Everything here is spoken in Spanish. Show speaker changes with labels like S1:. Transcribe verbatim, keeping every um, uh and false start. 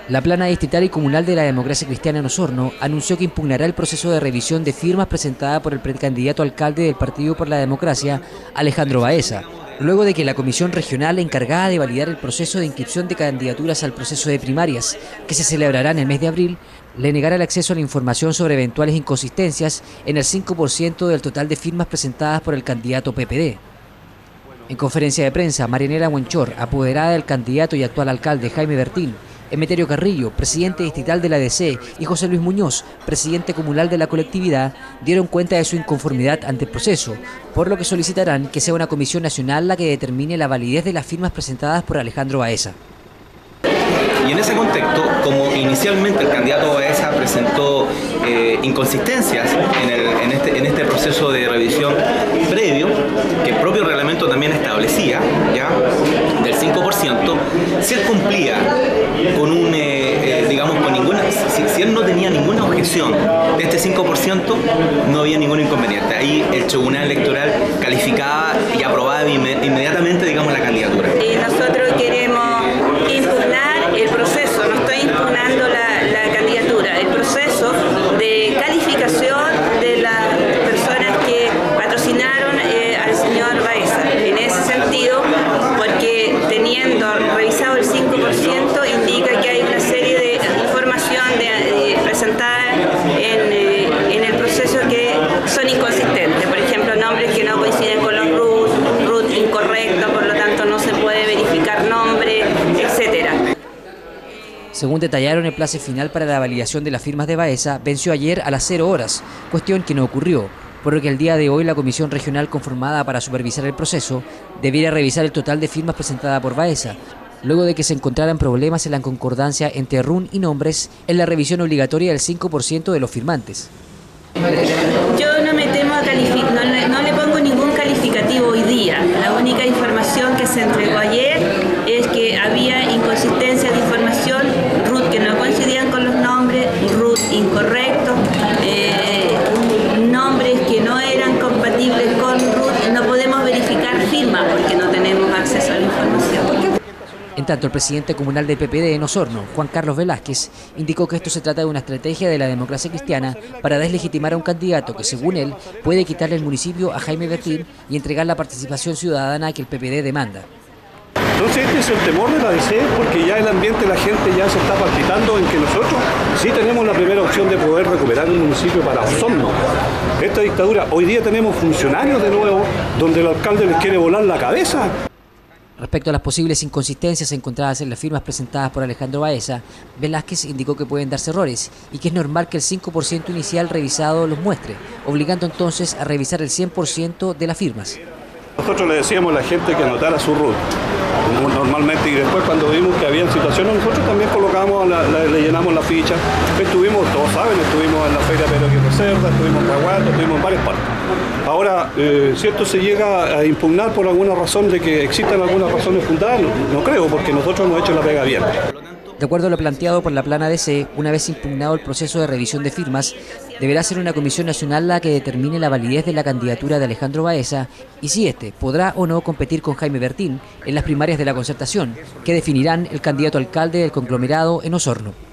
S1: La plana distrital y comunal de la Democracia Cristiana en Osorno anunció que impugnará el proceso de revisión de firmas presentada por el precandidato alcalde del Partido por la Democracia, Alejandro Baeza, luego de que la comisión regional encargada de validar el proceso de inscripción de candidaturas al proceso de primarias, que se celebrará en el mes de abril, le negara el acceso a la información sobre eventuales inconsistencias en el cinco por ciento del total de firmas presentadas por el candidato P P D. En conferencia de prensa, Marianela Huenchor, apoderada del candidato y actual alcalde Jaime Bertín, Emeterio Carrillo, presidente distrital de la A D C, y José Luis Muñoz, presidente comunal de la colectividad, dieron cuenta de su inconformidad ante el proceso, por lo que solicitarán que sea una comisión nacional la que determine la validez de las firmas presentadas por Alejandro Baeza.
S2: Y en ese contexto, como inicialmente el candidato Baeza presentó eh, inconsistencias en, el, en, este, en este proceso de revisión previo, que el propio reglamento también establecía, ya, del cinco por ciento, si él cumplía con un, eh, eh, digamos, con ninguna, si, si él no tenía ninguna objeción de este cinco por ciento, no había ningún inconveniente. Ahí el Tribunal Electoral calificaba y aprobaba inmediatamente, digamos, la candidatura.
S3: Y nosotros queremos impugnar el proceso, no estoy impugnando la, la candidatura, el proceso de calificación de las personas que patrocinaron eh, al señor Baeza. En ese sentido, porque teniendo revisado el cinco por ciento indica que hay una serie de información de, de, presentada en, eh, en el proceso que son inconsistentes. Por ejemplo, nombres que no coinciden con los R U T, R U T incorrecto, por lo tanto no se puede verificar nombre, etcétera.
S1: Según detallaron, el plazo final para la validación de las firmas de Baeza venció ayer a las cero horas, cuestión que no ocurrió, por lo que el día de hoy la comisión regional conformada para supervisar el proceso debiera revisar el total de firmas presentadas por Baeza, luego de que se encontraran problemas en la concordancia entre R U N y nombres en la revisión obligatoria del cinco por ciento de los firmantes.
S3: Yo no me temo a calificar, no, le, no le pongo ningún calificativo hoy día. La única información que se entregó ayer es que había inconsistencias de información, R U T que no coincidían con los nombres, R U T incorrectos, eh, nombres que no eran compatibles con R U T. No podemos verificar firmas porque no tenemos acceso a la información.
S1: En tanto, el presidente comunal de P P D en Osorno, Juan Carlos Velázquez, indicó que esto se trata de una estrategia de la Democracia Cristiana para deslegitimar a un candidato que, según él, puede quitarle el municipio a Jaime Bertín y entregar la participación ciudadana que el P P D demanda.
S4: Entonces este es el temor de la A D C, porque ya el ambiente, la gente ya se está palpitando en que nosotros sí tenemos la primera opción de poder recuperar un municipio para Osorno. Esta dictadura, hoy día tenemos funcionarios de nuevo, donde el alcalde les quiere volar la cabeza.
S1: Respecto a las posibles inconsistencias encontradas en las firmas presentadas por Alejandro Baeza, Velázquez indicó que pueden darse errores y que es normal que el cinco por ciento inicial revisado los muestre, obligando entonces a revisar el cien por ciento de las firmas.
S4: Nosotros le decíamos a la gente que anotara su R U T normalmente, y después cuando vimos que había situaciones nosotros también colocamos, la, la, le llenamos la ficha. Estuvimos, todos saben, estuvimos en la Feria Pedro Aguirre Cerda, estuvimos en Caguato, estuvimos en varias partes. Ahora, eh, si esto se llega a impugnar por alguna razón de que existan algunas razones fundadas, no, no creo, porque nosotros hemos hecho la pega bien.
S1: De acuerdo a lo planteado por la plana A D C, una vez impugnado el proceso de revisión de firmas, deberá ser una comisión nacional la que determine la validez de la candidatura de Alejandro Baeza y si éste podrá o no competir con Jaime Bertín en las primarias de la Concertación, que definirán el candidato alcalde del conglomerado en Osorno.